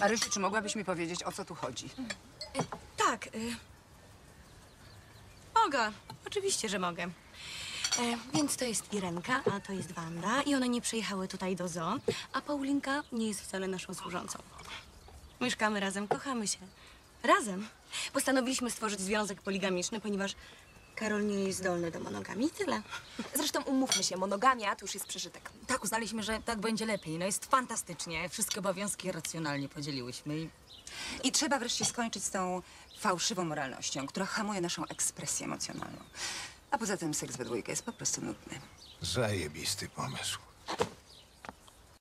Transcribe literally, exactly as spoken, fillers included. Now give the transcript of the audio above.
Marysiu, czy mogłabyś mi powiedzieć, o co tu chodzi? Y, tak. Y... Mogę. Oczywiście, że mogę. E, więc to jest Irenka, a to jest Wanda i one nie przyjechały tutaj do zoo, a Paulinka nie jest wcale naszą służącą. Mieszkamy razem, kochamy się. Razem. Postanowiliśmy stworzyć związek poligamiczny, ponieważ Karol nie jest zdolny do monogamii i tyle. Zresztą umówmy się, monogamia to już jest przeżytek. Tak, uznaliśmy, że tak będzie lepiej. No jest fantastycznie. Wszystkie obowiązki racjonalnie podzieliłyśmy i... I trzeba wreszcie skończyć z tą fałszywą moralnością, która hamuje naszą ekspresję emocjonalną. A poza tym seks we dwójkę jest po prostu nudny. Zajebisty pomysł.